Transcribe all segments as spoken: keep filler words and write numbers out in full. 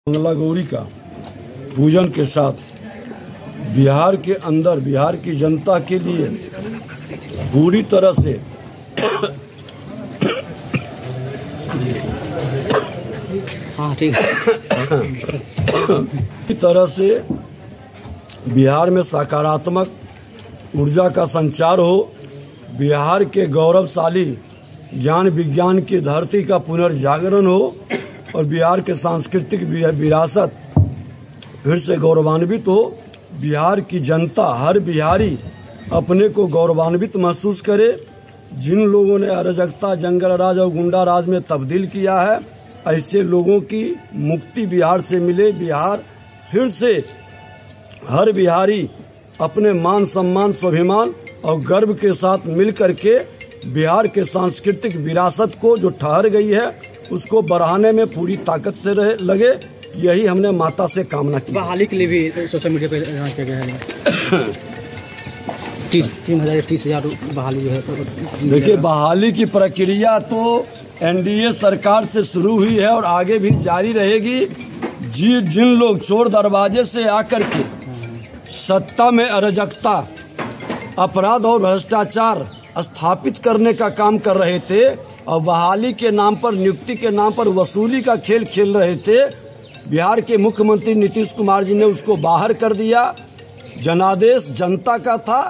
मंगला गौरी का पूजन के साथ बिहार के अंदर बिहार की जनता के लिए पूरी तरह से हाँ ठीक पूरी तरह से बिहार में सकारात्मक ऊर्जा का संचार हो, बिहार के गौरवशाली ज्ञान विज्ञान की धरती का पुनर्जागरण हो और बिहार के सांस्कृतिक विरासत फिर से गौरवान्वित हो। बिहार की जनता, हर बिहारी अपने को गौरवान्वित महसूस करे। जिन लोगों ने अराजकता, जंगल राज और गुंडा राज में तब्दील किया है, ऐसे लोगों की मुक्ति बिहार से मिले। बिहार फिर से हर बिहारी अपने मान सम्मान, स्वाभिमान और गर्व के साथ मिल करके बिहार के सांस्कृतिक विरासत को जो ठहर गई है उसको बढ़ाने में पूरी ताकत से रहे लगे। यही हमने माता से कामना की। बहाली के लिए भी सोशल मीडिया पे ऐलान किया गया है तीस तीन हजार तीस हजार बहाली जो है। देखिए, बहाली की प्रक्रिया तो एनडीए सरकार से शुरू हुई है और आगे भी जारी रहेगी। जी जिन लोग चोर दरवाजे से आकर के सत्ता में अराजकता, अपराध और भ्रष्टाचार स्थापित करने का काम कर रहे थे और बहाली के नाम पर, नियुक्ति के नाम पर वसूली का खेल खेल रहे थे, बिहार के मुख्यमंत्री नीतीश कुमार जी ने उसको बाहर कर दिया। जनादेश जनता का था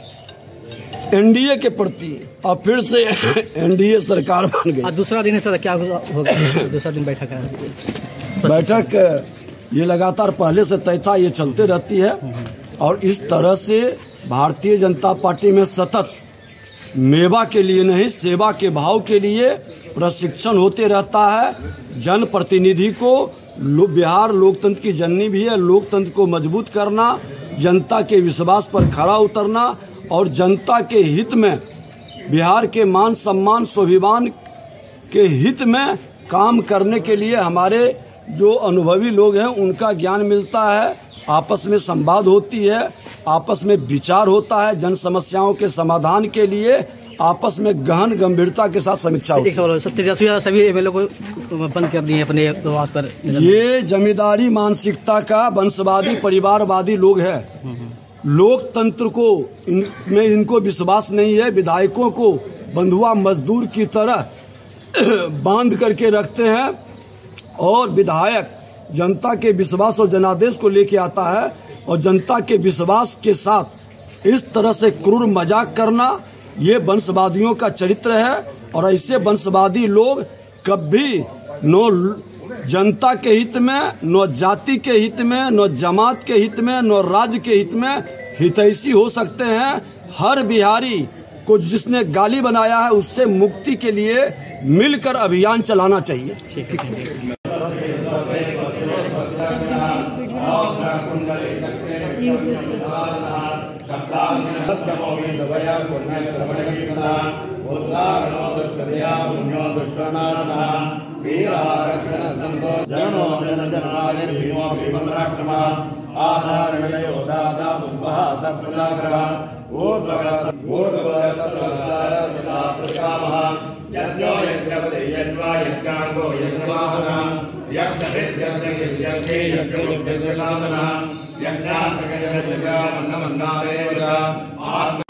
एनडीए के प्रति और फिर से एनडीए सरकार बन गई। दूसरा दिन सर क्या होगा? दूसरा दिन बैठक है। बैठक ये लगातार पहले से तय था, ये चलते रहती है और इस तरह से भारतीय जनता पार्टी में सतत मेवा के लिए नहीं, सेवा के भाव के लिए प्रशिक्षण होते रहता है। जन प्रतिनिधि को लो, बिहार लोकतंत्र की जननी भी है। लोकतंत्र को मजबूत करना, जनता के विश्वास पर खरा उतरना और जनता के हित में, बिहार के मान सम्मान, स्वाभिमान के हित में काम करने के लिए हमारे जो अनुभवी लोग हैं उनका ज्ञान मिलता है। आपस में संवाद होती है, आपस में विचार होता है, जन समस्याओं के समाधान के लिए आपस में गहन गंभीरता के साथ समीक्षा होती है। सभी एमएलए को बंद कर दिए अपने प्रवास पर। ये जमींदारी मानसिकता का वंशवादी परिवारवादी लोग हैं। लोकतंत्र को इन, में इनको विश्वास नहीं है। विधायकों को बंधुआ मजदूर की तरह बांध करके रखते हैं और विधायक जनता के विश्वास और जनादेश को लेके आता है और जनता के विश्वास के साथ इस तरह से क्रूर मजाक करना, ये वंशवादियों का चरित्र है। और ऐसे वंशवादी लोग कभी नो जनता के हित में, नो जाति के हित में, नो जमात के हित में, नो राज्य के हित में हितैषी हो सकते हैं। हर बिहारी को जिसने गाली बनाया है उससे मुक्ति के लिए मिलकर अभियान चलाना चाहिए। आत्म